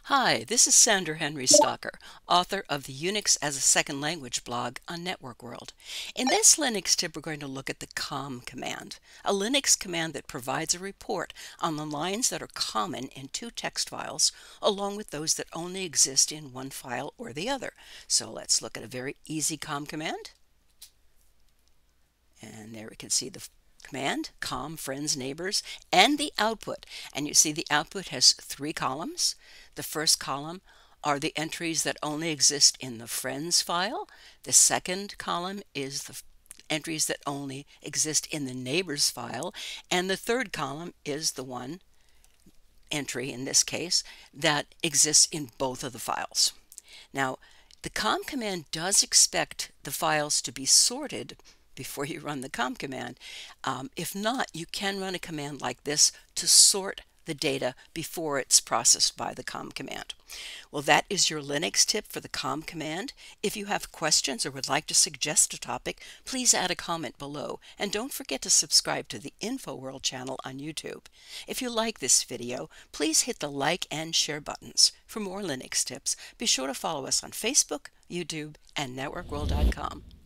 Hi, this is Sandra Henry Stalker, author of the Unix as a Second Language blog on Network World. In this Linux tip, we're going to look at the COM command, a Linux command that provides a report on the lines that are common in two text files, along with those that only exist in one file or the other. So let's look at a very easy COM command. And there we can see the command, com, friends, neighbors, and the output. And you see the output has three columns. The first column are the entries that only exist in the friends file. The second column is the entries that only exist in the neighbors file. And the third column is the one entry, in this case, that exists in both of the files. Now, the com command does expect the files to be sorted before you run the com command. If not, you can run a command like this to sort the data before it's processed by the com command. Well, that is your Linux tip for the com command. If you have questions or would like to suggest a topic, please add a comment below. And don't forget to subscribe to the InfoWorld channel on YouTube. If you like this video, please hit the like and share buttons. For more Linux tips, be sure to follow us on Facebook, YouTube, and networkworld.com.